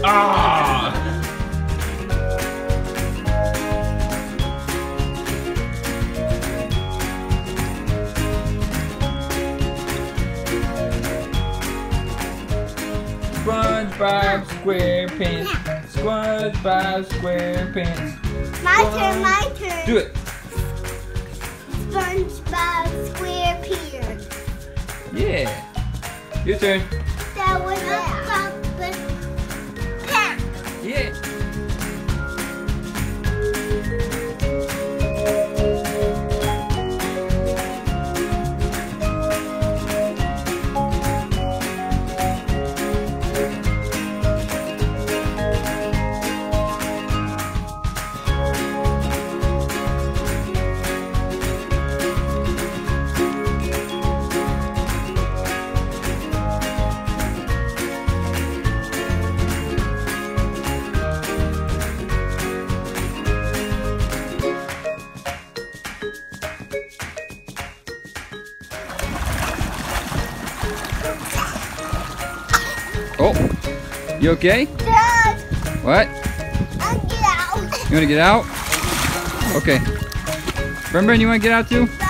Ah! SpongeBob SquarePants. SpongeBob SquarePants. My turn. Do it. SpongeBob SquarePants. Yeah. Your turn. That was a pack. Yeah. Oh, you okay? Dad, What? I'll get out. You want to get out? Okay. Brenbren, you want to get out too?